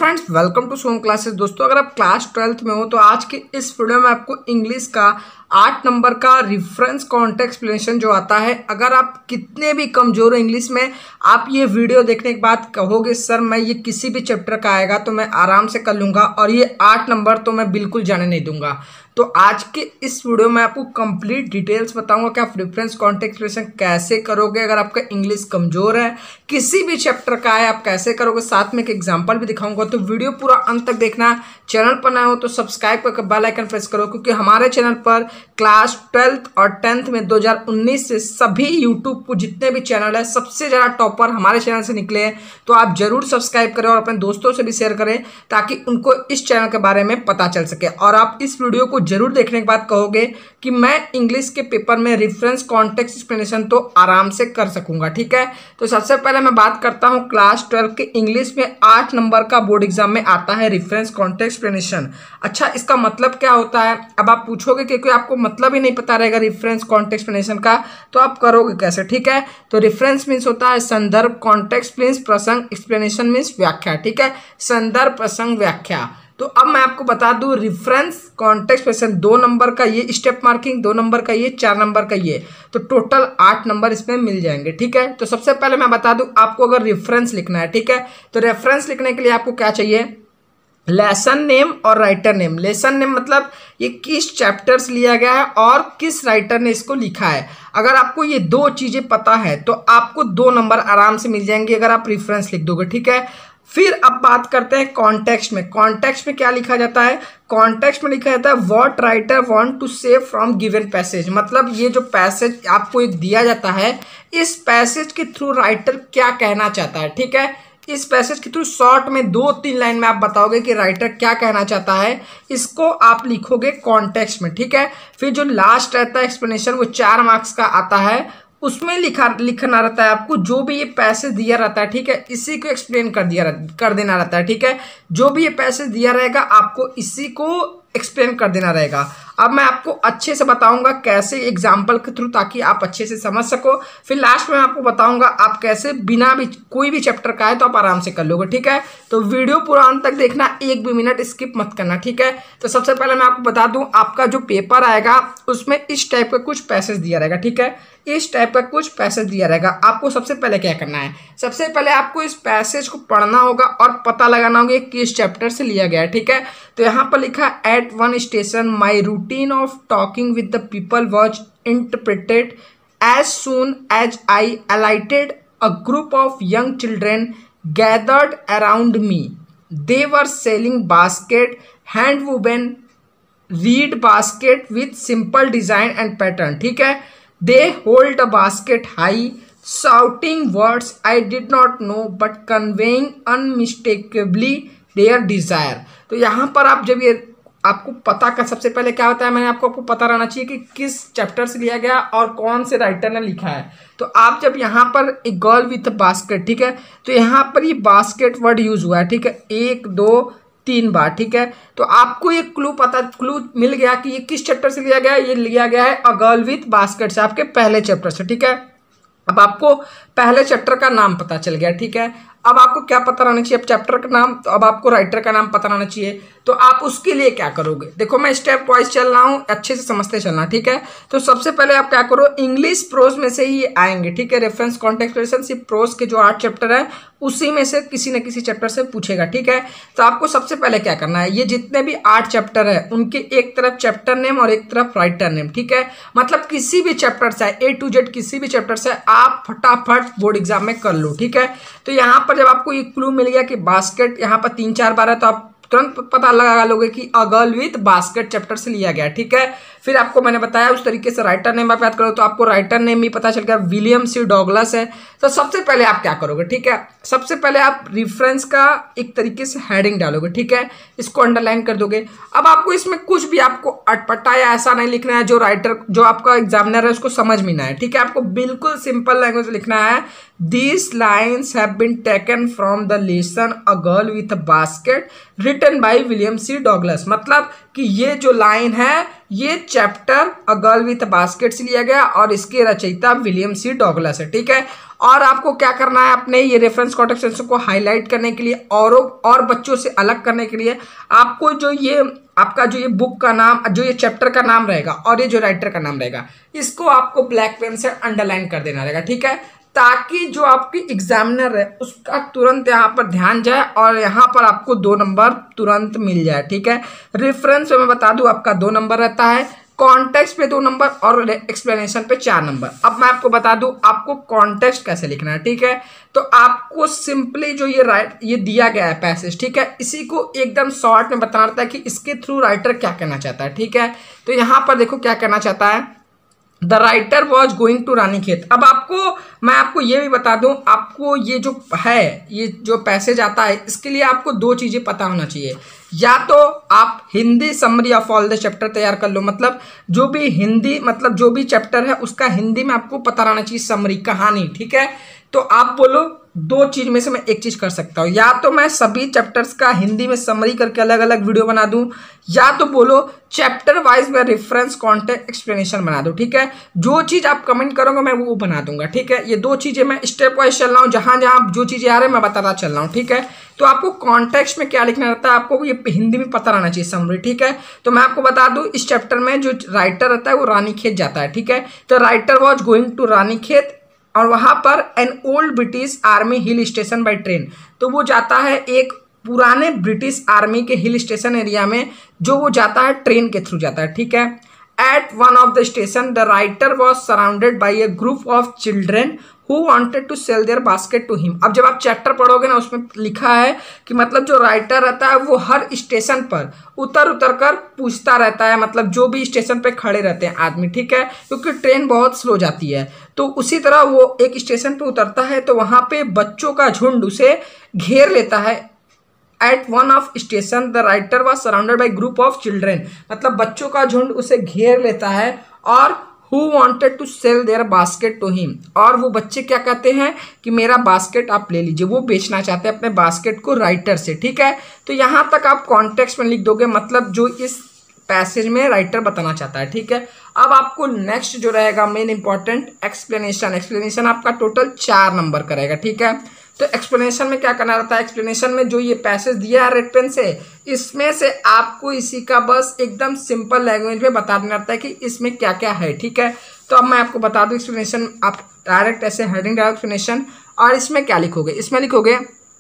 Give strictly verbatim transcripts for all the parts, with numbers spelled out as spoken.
Friends, welcome to Som classes. दोस्तों, अगर आप क्लास ट्वेल्थ में हो तो आज के इस वीडियो में आपको इंग्लिश का आठ नंबर का रेफरेंस कॉन्टेक्स्ट एक्सप्लेनेशन जो आता है, अगर आप कितने भी कमजोर हो इंग्लिश में, आप ये वीडियो देखने के बाद कहोगे सर मैं ये किसी भी चैप्टर का आएगा तो मैं आराम से कर लूँगा और ये आठ नंबर तो मैं बिल्कुल जाने नहीं दूंगा। तो आज के इस वीडियो में आपको कंप्लीट डिटेल्स बताऊंगा कि आप रेफरेंस कॉन्टेक्स्ट एक्सप्लेनेशन कैसे करोगे। अगर आपका इंग्लिश कमजोर है, किसी भी चैप्टर का है, आप कैसे करोगे, साथ में एक एग्जांपल भी दिखाऊंगा। तो वीडियो पूरा अंत तक देखना। चैनल पर नया हो तो सब्सक्राइब करके बेल आइकन प्रेस करो, क्योंकि हमारे चैनल पर क्लास ट्वेल्थ और टेंथ में दो हज़ार उन्नीस से सभी यूट्यूब पर जितने भी चैनल है, सबसे ज़्यादा टॉपर हमारे चैनल से निकले हैं। तो आप जरूर सब्सक्राइब करें और अपने दोस्तों से भी शेयर करें ताकि उनको इस चैनल के बारे में पता चल सके। और आप इस वीडियो को जरूर देखने के बाद कहोगे कि मैं इंग्लिश के पेपर में रेफरेंस कॉन्टेक्स्ट एक्सप्लेनेशन तो आराम से कर सकूंगा। ठीक है, तो सबसे पहले मैं बात करता हूं क्लास ट्वेल्व के इंग्लिश में आठ नंबर का बोर्ड एग्जाम में आता है रेफरेंस कॉन्टेक्स्ट एक्सप्लेनेशन। अच्छा, इसका मतलब क्या होता है? अब आप पूछोगे क्योंकि आपको मतलब ही नहीं पता रहेगा रेफरेंस कॉन्टेक्स्ट एक्सप्लेनेशन का, तो आप करोगे कैसे? ठीक है, तो रेफरेंस मीन्स होता है संदर्भ, कॉन्टेक्स्ट मीन्स प्रसंग, एक्सप्लेनेशन मीन्स व्याख्या। ठीक है, संदर्भ, प्रसंग, व्याख्या। तो अब मैं आपको बता दूं रेफरेंस कॉन्टेक्स्ट एक्सप्लेनेशन दो नंबर का ये स्टेप मार्किंग, दो नंबर का ये, चार नंबर का ये, तो टोटल आठ नंबर इसमें मिल जाएंगे। ठीक है, तो सबसे पहले मैं बता दूं आपको अगर रेफरेंस लिखना है, ठीक है, तो रेफरेंस लिखने के लिए आपको क्या चाहिए? लेसन नेम और राइटर नेम। लेसन नेम मतलब ये किस चैप्टर से लिया गया है और किस राइटर ने इसको लिखा है। अगर आपको ये दो चीजें पता है तो आपको दो नंबर आराम से मिल जाएंगे अगर आप रेफरेंस लिख दोगे। ठीक है, फिर अब बात करते हैं कॉन्टेक्स्ट में। कॉन्टेक्स्ट में क्या लिखा जाता है? कॉन्टेक्स्ट में लिखा जाता है what writer want to say from given passage. मतलब ये जो पैसेज आपको एक दिया जाता है, इस पैसेज के थ्रू राइटर क्या कहना चाहता है। ठीक है, इस पैसेज के थ्रू शॉर्ट में दो तीन लाइन में आप बताओगे कि राइटर क्या कहना चाहता है, इसको आप लिखोगे कॉन्टेक्स्ट में। ठीक है, फिर जो लास्ट रहता है एक्सप्लेनेशन, वो चार मार्क्स का आता है, उसमें लिखा लिखना रहता है आपको जो भी ये पैसेज दिया रहता है। ठीक है, इसी को एक्सप्लेन कर दिया कर देना रहता है। ठीक है, जो भी ये पैसेज दिया रहेगा आपको इसी को एक्सप्लेन कर देना रहेगा। अब मैं आपको अच्छे से बताऊंगा कैसे एग्जाम्पल के थ्रू, ताकि आप अच्छे से समझ सको। फिर लास्ट में आपको बताऊंगा आप कैसे बिना भी कोई भी चैप्टर का है तो आप आराम से कर लोगे। ठीक है, तो वीडियो पूरा अंत तक देखना, एक भी मिनट स्किप मत करना। ठीक है, तो सबसे पहले मैं आपको बता दूं आपका जो पेपर आएगा उसमें इस टाइप का कुछ पैसेज दिया रहेगा। ठीक है, इस टाइप का कुछ पैसेज दिया रहेगा। आपको सबसे पहले क्या करना है? सबसे पहले आपको इस पैसेज को पढ़ना होगा और पता लगाना होगा किस चैप्टर से लिया गया है। ठीक है, तो यहाँ पर लिखा at one station my routine of talking with the people was interpreted as soon as I alighted a group of young children gathered around me. They were selling basket, hand woven reed basket with simple design and pattern. ठीक है, they hold a basket high, shouting words I did not know but conveying unmistakably their desire। तो यहाँ पर आप जब ये आपको पता का सबसे पहले क्या होता है, मैंने आपको आपको पता रहना चाहिए कि किस चैप्टर से लिया गया और कौन से राइटर ने लिखा है। तो आप जब यहाँ पर एक गर्ल विथ बास्केट, ठीक है, तो यहाँ पर ये बास्केट वर्ड यूज हुआ है। ठीक है, एक दो तीन बार। ठीक है, तो आपको ये क्लू पता क्लू मिल गया कि ये किस चैप्टर से लिया गया है। ये लिया गया है अ गर्ल विथ बास्केट से, आपके पहले चैप्टर से। ठीक है, अब आपको पहले चैप्टर का नाम पता चल गया। ठीक है, अब आपको क्या पता रहना चाहिए? अब चैप्टर का नाम, तो अब आपको राइटर का नाम पता रहना चाहिए। तो आप उसके लिए क्या करोगे? देखो मैं स्टेप वाइज चल रहा हूँ, अच्छे से समझते चलना। ठीक है, तो सबसे पहले आप क्या करो, इंग्लिश प्रोज में से ही आएंगे। ठीक है, रेफरेंस कॉन्टेक्स्ट एक्सप्लेनेशन सिर्फ प्रोज के जो आठ चैप्टर है उसी में से किसी न किसी चैप्टर से पूछेगा। ठीक है, तो आपको सबसे पहले क्या करना है, ये जितने भी आठ चैप्टर है उनके एक तरफ चैप्टर नेम और एक तरफ राइटर नेम। ठीक है, मतलब किसी भी चैप्टर से ए टू जेड किसी भी चैप्टर से आप फटाफट बोर्ड एग्जाम में कर लो। ठीक है, तो यहाँ पर जब आपको ये क्लू मिल गया कि बास्केट यहाँ पर तीन चार बार है, तो आप तुरंत पता लगा लोगे कि a girl with basket chapter से लिया गया। ठीक है, फिर आपको मैंने बताया उस तरीके से राइटर नेम आप याद करो, तो आपको राइटर नेम भी पता चल गया, विलियम सी डॉगलस है। तो सबसे पहले आप क्या करोगे? ठीक है, सबसे पहले आप रेफरेंस का एक तरीके से हेडिंग डालोगे। ठीक है, इसको अंडरलाइन कर दोगे। अब आपको इसमें कुछ भी आपको अटपटा या ऐसा नहीं लिखना है जो राइटर जो आपका एग्जामिनर है उसको समझ में ना है। ठीक है, आपको बिल्कुल सिंपल लैंग्वेज लिखना है these lines have been taken from the lesson a girl with a basket written by William C Douglas. मतलब कि ये जो लाइन है ये chapter a girl with a basket से लिया गया और इसके रचयिता विलियम सी डॉगलस है। ठीक है, और आपको क्या करना है, अपने ये रेफरेंस कॉन्टेक्स्ट एक्सप्लेनेशन को हाईलाइट करने के लिए और और बच्चों से अलग करने के लिए आपको जो ये आपका जो ये बुक का नाम, जो ये चैप्टर का नाम रहेगा और ये जो राइटर का नाम रहेगा, इसको आपको ब्लैक पेन से अंडरलाइन कर देना रहेगा। ठीक है, ताकि जो आपकी एग्जामिनर है उसका तुरंत यहाँ पर ध्यान जाए और यहाँ पर आपको दो नंबर तुरंत मिल जाए। ठीक है, रेफरेंस में मैं बता दूं आपका दो नंबर रहता है, कॉन्टेक्स्ट पे दो नंबर और एक्सप्लेनेशन पे चार नंबर। अब मैं आपको बता दूं आपको कॉन्टेक्स्ट कैसे लिखना है। ठीक है, तो आपको सिंपली जो ये राइट ये दिया गया है पैसेज, ठीक है, इसी को एकदम शॉर्ट में बताना रहता है कि इसके थ्रू राइटर क्या कहना चाहता है। ठीक है, तो यहाँ पर देखो क्या कहना चाहता है, the writer was going to Ranikhet. अब आपको मैं आपको ये भी बता दूं, आपको ये जो है ये जो पैसेज आता है इसके लिए आपको दो चीज़ें पता होना चाहिए। या तो आप Hindi summary of all the chapter तैयार कर लो, मतलब जो भी हिंदी मतलब जो भी चैप्टर है उसका हिंदी में आपको पता रहना चाहिए, समरी कहानी। ठीक है, तो आप बोलो दो चीज में से मैं एक चीज कर सकता हूँ, या तो मैं सभी चैप्टर्स का हिंदी में समरी करके अलग अलग वीडियो बना दूं, या तो बोलो चैप्टर वाइज में रेफरेंस कॉन्टेक्स्ट एक्सप्लेनेशन बना दूं। ठीक है, जो चीज आप कमेंट करोगे मैं वो बना दूंगा। ठीक है, ये दो चीजें मैं स्टेप वाइज चल रहा हूँ, जहां जहां जो चीजें आ रही है मैं बताता चल रहा हूँ। ठीक है, तो आपको कॉन्टेक्स्ट में क्या लिखना रहता है, आपको ये हिंदी में पता रहना चाहिए समरी। ठीक है, तो मैं आपको बता दूं इस चैप्टर में जो राइटर रहता है वो रानीखेत जाता है। ठीक है, तो writer was going to Ranikhet और वहां पर an old British army hill station by train, तो वो जाता है एक पुराने ब्रिटिश आर्मी के हिल स्टेशन एरिया में, जो वो जाता है ट्रेन के थ्रू जाता है। ठीक है, at one of the station the writer was surrounded by a group of children who wanted to sell their basket to him. अब जब आप चैप्टर पढ़ोगे ना उसमें लिखा है कि मतलब जो राइटर रहता है वो हर स्टेशन पर उतर उतर कर पूछता रहता है, मतलब जो भी स्टेशन पे खड़े रहते हैं आदमी। ठीक है, क्योंकि ट्रेन बहुत स्लो जाती है, तो उसी तरह वो एक स्टेशन पे उतरता है तो वहां पे बच्चों का झुंड उसे घेर लेता है। At one of station the writer was surrounded by group of children, मतलब बच्चों का झुंड उसे घेर लेता है और who wanted to sell their basket to him, और वो बच्चे क्या कहते हैं कि मेरा बास्केट आप ले लीजिए, वो बेचना चाहते हैं अपने बास्केट को राइटर से। ठीक है, तो यहाँ तक आप कॉन्टेक्स्ट में लिख दोगे, मतलब जो इस पैसेज में राइटर बताना चाहता है। ठीक है, अब आपको नेक्स्ट जो रहेगा मेन इंपॉर्टेंट एक्सप्लेनेशन। एक्सप्लेनेशन आपका टोटल चार नंबर का रहेगा। ठीक है, तो एक्सप्लेनेशन में क्या करना रहता है, एक्सप्लेनेशन में जो ये पैसेज दिया है रेड पेन से, इसमें से आपको इसी का बस एकदम सिंपल लैंग्वेज में बता देना रहता है कि इसमें क्या क्या है। ठीक है, तो अब मैं आपको बता दूं एक्सप्लेनेशन, आप डायरेक्ट ऐसे हेडिंग डायरेक्ट एक्सप्लेनेशन, और इसमें क्या लिखोगे, इसमें लिखोगे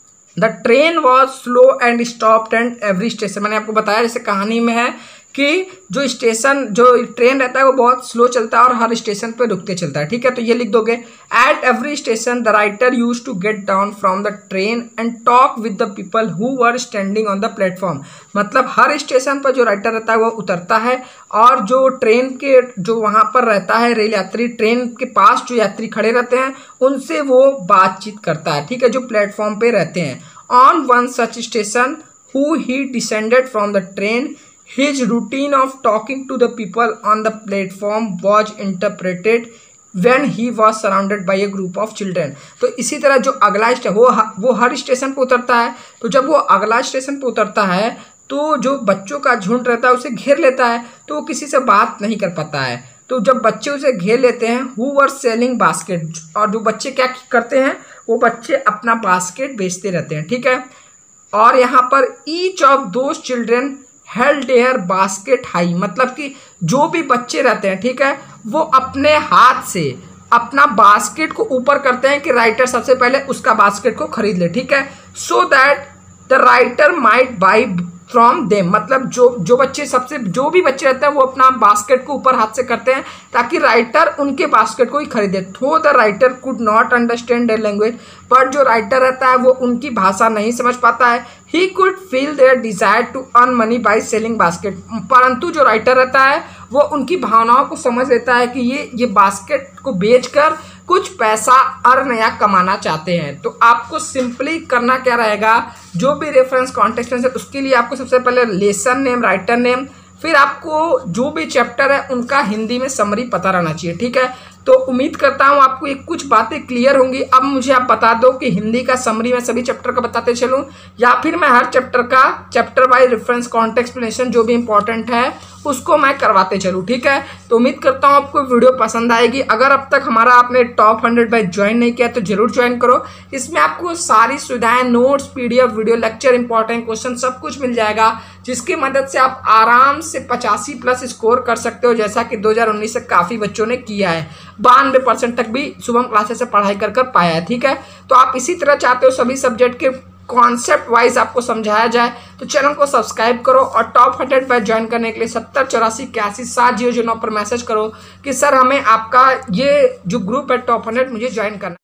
the train was slow and stopped and every station. मैंने आपको बताया जैसे कहानी में है कि जो स्टेशन जो ट्रेन रहता है वो बहुत स्लो चलता है और हर स्टेशन पे रुकते चलता है। ठीक है, तो ये लिख दोगे at every station the writer use to get down from the train and talk with the people who were standing on the platform. मतलब हर स्टेशन पर जो राइटर रहता है वो उतरता है और जो ट्रेन के जो वहाँ पर रहता है रेल यात्री, ट्रेन के पास जो यात्री खड़े रहते हैं उनसे वो बातचीत करता है। ठीक है, जो प्लेटफॉर्म पे रहते हैं। On one such station who he descended from the train, his routine of talking to the people on the platform was interpreted when he was surrounded by a group of children। तो इसी तरह जो अगला station वो वो हर station पे उतरता है, तो जब वो अगला स्टेशन पे उतरता है तो जो बच्चों का झुंड रहता है उसे घेर लेता है, तो वो किसी से बात नहीं कर पाता है। तो जब बच्चे उसे घेर लेते हैं हु वर सेलिंग बास्केट, और जो बच्चे क्या करते हैं वो बच्चे अपना बास्केट बेचते रहते हैं। ठीक है, और यहाँ पर each of those children held their basket high, मतलब कि जो भी बच्चे रहते हैं, ठीक है, वो अपने हाथ से अपना बास्केट को ऊपर करते हैं कि राइटर सबसे पहले उसका बास्केट को खरीद ले। ठीक है, so that the writer might buy from them, मतलब जो जो बच्चे सबसे जो भी बच्चे रहते हैं वो अपना बास्केट को ऊपर हाथ से करते हैं ताकि राइटर उनके बास्केट को ही खरीदे। Though the writer could not understand their language, पर जो राइटर रहता है वो उनकी भाषा नहीं समझ पाता है। He could feel their desire to earn money by selling basket, परंतु जो राइटर रहता है वो उनकी भावनाओं को समझ लेता है कि ये ये बास्केट को बेचकर कुछ पैसा अर्न या कमाना चाहते हैं। तो आपको सिंपली करना क्या रहेगा, जो भी रेफरेंस कॉन्टेक्स्ट है उसके लिए आपको सबसे पहले लेसन नेम, राइटर नेम, फिर आपको जो भी चैप्टर है उनका हिंदी में समरी पता रहना चाहिए। ठीक है, तो उम्मीद करता हूँ आपको ये कुछ बातें क्लियर होंगी। अब मुझे आप बता दो कि हिंदी का समरी मैं सभी चैप्टर का बताते चलूँ या फिर मैं हर चैप्टर का chapter wise reference context explanation जो भी इंपॉर्टेंट है उसको मैं करवाते चलूँ, ठीक है। तो उम्मीद करता हूँ आपको वीडियो पसंद आएगी। अगर अब तक हमारा आपने टॉप हंड्रेड बैच ज्वाइन नहीं किया तो जरूर ज्वाइन करो। इसमें आपको सारी सुविधाएं, notes, PDF, video lecture, important question सब कुछ मिल जाएगा, जिसकी मदद से आप आराम से पचासी प्लस स्कोर कर सकते हो, जैसा कि दो हज़ार उन्नीस से काफ़ी बच्चों ने किया है। बानवे परसेंट तक भी शुभम क्लासेस से पढ़ाई कर कर पाया है, ठीक है। तो आप इसी तरह चाहते हो सभी सब्जेक्ट के कॉन्सेप्ट वाइज आपको समझाया जाए तो चैनल को सब्सक्राइब करो और टॉप हंड्रेड बैच ज्वाइन करने के लिए सत्तर चौरासी इक्यासी सात जीरो जीरो नौ पर मैसेज करो कि सर हमें आपका ये जो ग्रुप है टॉप हंड्रेड मुझे ज्वाइन करना।